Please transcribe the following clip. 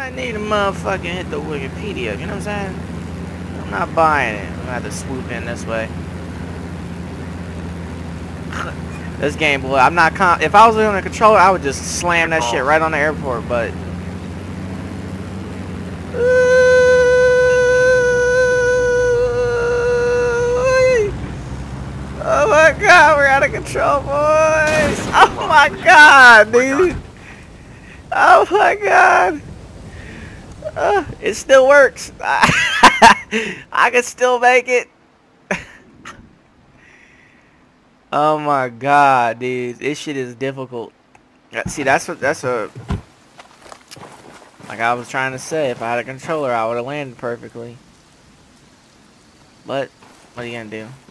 I need to motherfucking hit the Wikipedia, you know what I'm saying? I'm not buying it. I'm gonna have to swoop in this way. This game, boy, I'm not if I was on a controller, I would just slam that shit right on the airport, but... Oh my god, we're out of control, boys! Oh my god, dude! Oh my god! It still works. I can still make it. Oh my god, dude! This shit is difficult. See, that's what like I was trying to say. If I had a controller, I would have landed perfectly. But what are you gonna do?